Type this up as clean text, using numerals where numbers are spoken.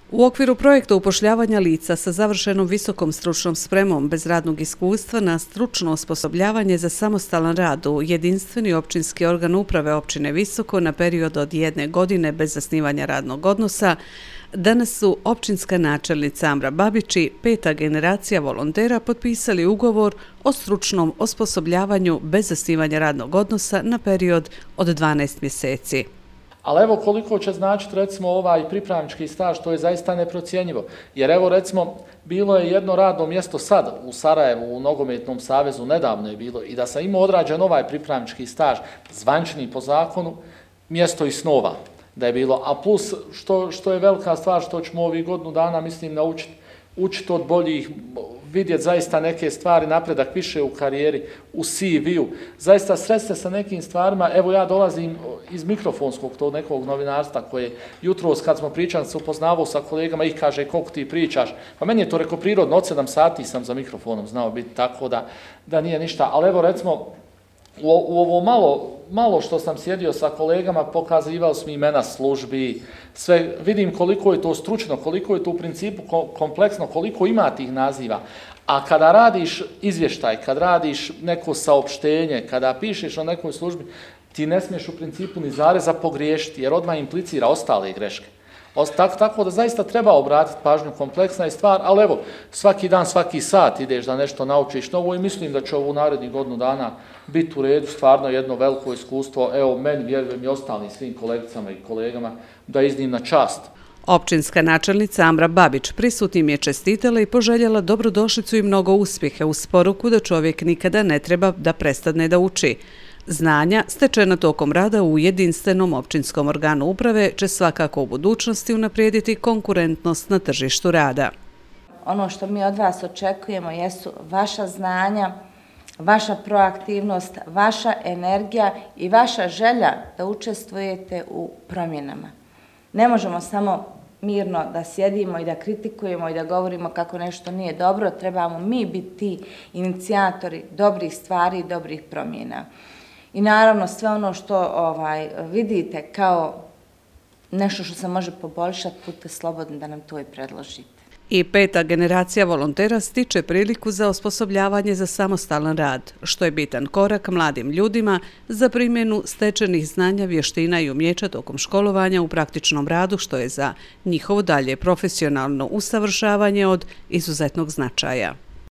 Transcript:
U okviru projekta upošljavanja lica sa završenom visokom stručnom spremom bez radnog iskustva na stručno osposobljavanje za samostalan rad u jedinstveni općinski organ uprave općine Visoko na period od 1 godine bez zasnivanja radnog odnosa, danas su općinska načelnica Amra Babić i 5. generacija volontera potpisali ugovor o stručnom osposobljavanju bez zasnivanja radnog odnosa na period od 12 mjeseci. Ali evo koliko će značiti recimo ovaj pripravnički staž, to je zaista neprocjenjivo. Jer evo recimo bilo je jedno radno mjesto sad u Sarajevu, u Nogometnom savezu, nedavno je bilo, i da sam imao odrađen ovaj pripravnički staž, zvančni po zakonu, mjesto i snova da je bilo. A plus što je velika stvar, što ćemo ovih godinu dana mislim učiti od boljih, vidjeti zaista neke stvari, napredak više u karijeri, u CV-u. Zaista sresti sa nekim stvarima. Evo ja dolazim iz mikrofonskog tog nekog novinarstva koje jutros kad smo pričali, se upoznavao sa kolegama, ih kaže koliko ti pričaš. Pa meni je to rekao prirodno, od 7 sati sam za mikrofonom znao biti, tako da nije ništa. Ali evo recimo u ovo malo što sam sjedio sa kolegama, pokazivali smo imena službi, sve, vidim koliko je to stručno, koliko je to u principu kompleksno, koliko ima tih naziva. A kada radiš izvještaj, kad radiš neko saopštenje, kada pišeš o nekoj službi, ti ne smiješ u principu ni zareza pogriješiti, jer odmah implicira ostale greške. Tako da zaista treba obratiti pažnju, kompleksna je stvar, ali evo, svaki dan, svaki sat ideš da nešto naučiš novo i mislim da će ovu narednih godinu dana biti u redu, stvarno jedno veliko iskustvo, evo meni, vjerujem i ostalim svim kolegicama i kolegama, da je iznimna čast. Općinska načelnica Amra Babić prisutnim je čestitala i poželjela dobrodošlicu i mnogo uspjehe uz poruku da čovjek nikada ne treba da prestane da uči. Znanja stečena tokom rada u jedinstvenom općinskom organu uprave će svakako u budućnosti unaprijediti konkurentnost na tržištu rada. Ono što mi od vas očekujemo jesu vaša znanja, vaša proaktivnost, vaša energija i vaša želja da učestvujete u promjenama. Ne možemo samo mirno da sjedimo i da kritikujemo i da govorimo kako nešto nije dobro, trebamo mi biti ti inicijatori dobrih stvari i dobrih promjena. I naravno sve ono što vidite kao nešto što se može poboljšati, budite slobodni da nam to i predložite. I 5. generacija volontera stiče priliku za osposobljavanje za samostalan rad, što je bitan korak mladim ljudima za primjenu stečenih znanja, vještina i umjeća tokom školovanja u praktičnom radu, što je za njihovo dalje profesionalno usavršavanje od izuzetnog značaja.